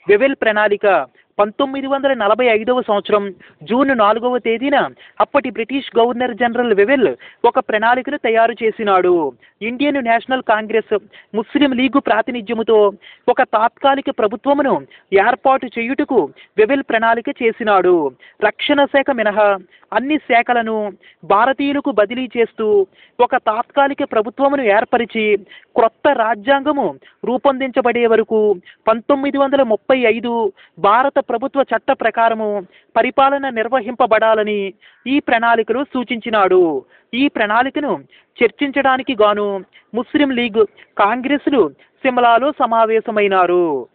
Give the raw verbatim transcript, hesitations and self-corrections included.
వెవెల్ ప్రణాళిక పంతొమ్మిది వందల నలభై ఐదవ సంవత్సరం జూన్ నాలుగవ తేదీన అప్పటి బ్రిటిష్ గవర్నర్ జనరల్ వెవెల్ ఒక ప్రణాళికను తయారు చేసినాడు. Indian National Congress Muslim League ప్రాతినిధ్యముతో ఒక తాత్కాలిక ప్రభుత్వమును ఏర్పాటు చేయుటకు వెవెల్ ప్రణాళిక చేసినాడు. రక్షణ శాఖ మినహా అన్ని శాఖలను భారతీయులకు బదిలీ చేస్తూ ఒక తాత్కాలిక ప్రభుత్వమును ఏర్పరిచి క్రొత్త రాజ్యాంగము రూపొందించబడే వరకు పంతొమ్మిది వందల ముప్పై ఐదు భారత ప్రభుత్వ చట్ట ప్రకారము పరిపాలన నిర్వహింపబడాలని ఈ ప్రణాళికలో సూచించినాడు. ఈ ప్రణాళికను చర్చించడానికి గాను ముస్లిం లీగ్ కాంగ్రెస్లు సిమ్లాలో సమావేశమైనారు.